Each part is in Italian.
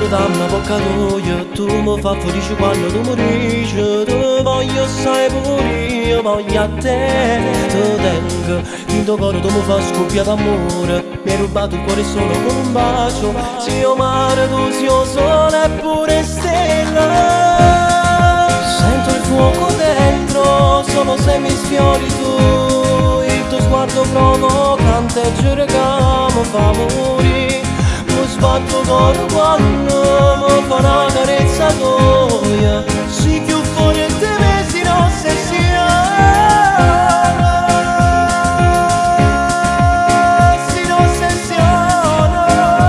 dammi una bocca d'olio, tu mi fa felice quando tu mi dici tu voglio sai pure io voglio a te. Ti tengo, in tuo cuore tu mi fa scoppiare d'amore. Mi hai rubato il cuore solo con un bacio. Se io mare, tu sei io sole e pure stella. Sento il fuoco dentro, sono se mi sfiori tu. Il tuo sguardo provocante, giuro che mi fa morire. Mi sbatto cuore quando mi fa una carezza tua. Si più fuori te mesi non se sia. Si non se sia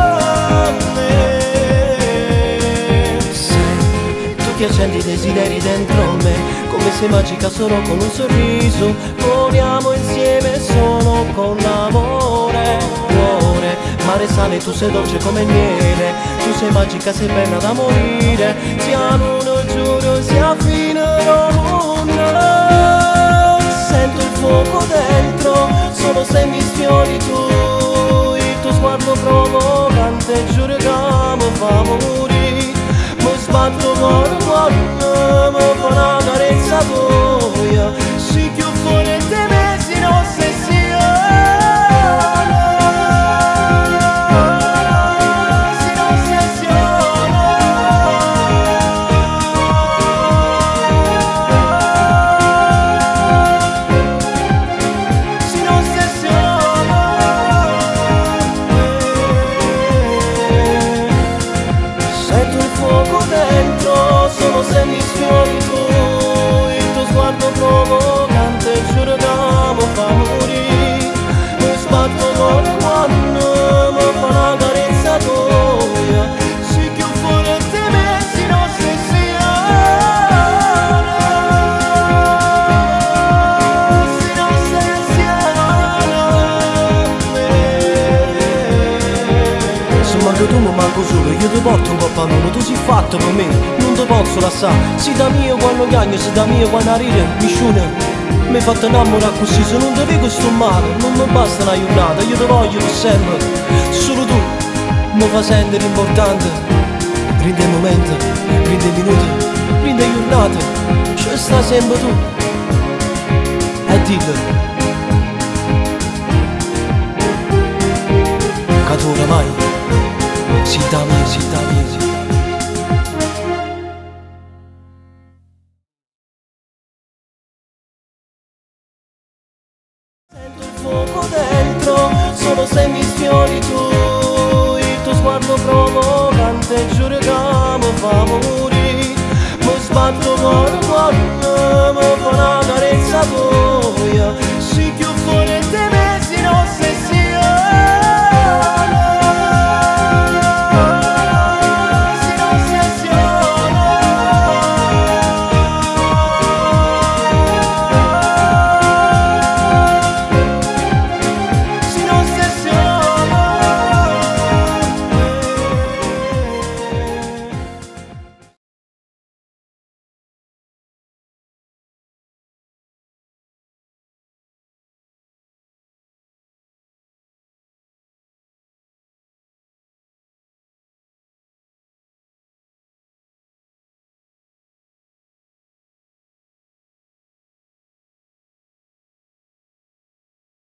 se tu ti accendi i desideri dentro me, come se magica solo con un sorriso. Voliamo insieme solo con l'amore. Cuore, mare sale, tu sei dolce come il miele. Tu sei magica, sei bella da morire. Siamo uno, giuro, sia fino alla luna. Sento il fuoco dentro, solo se mi sfiori tu. Il tuo sguardo provocante, giuro che mi fa morire. Mi sbatto cuore quando mi fa una carezza tua. Si più fuori te mesi non se sia. Si non se sia. Si non se sia. Sento il fuoco dentro, solo se mi sfiori tu. Il tuo sguardo provocante, giuro che mi fa morire. Mi sbatto cuore quando mi fa una carezza tua. Si più fuori te mesi non se sia. Si non se sia. Se manco tu mi manco solo, io ti porto un po' a nulla. Tu sei fatto per me, non ti posso lasciare. Si da mio quando piango, si da mio quando ride, mi sciuna. Mi hai fatto innamorare così, se non ti vedo sto male. Non mi basta una giornata, io ti voglio per sempre. Solo tu mi fa sentere importante. Rinde il momento, rinde i minuti, rinde le giornate. Ci sta sempre tu. E dillo che tu oramai si da mia, si da mia, si. Sento il fuoco dentro, solo se mi sfiori tu. Il tuo sguardo provocante, giuro che mi fa morire. Mi sbatto cuore quando mi fa una carezza tua. Si più fuori te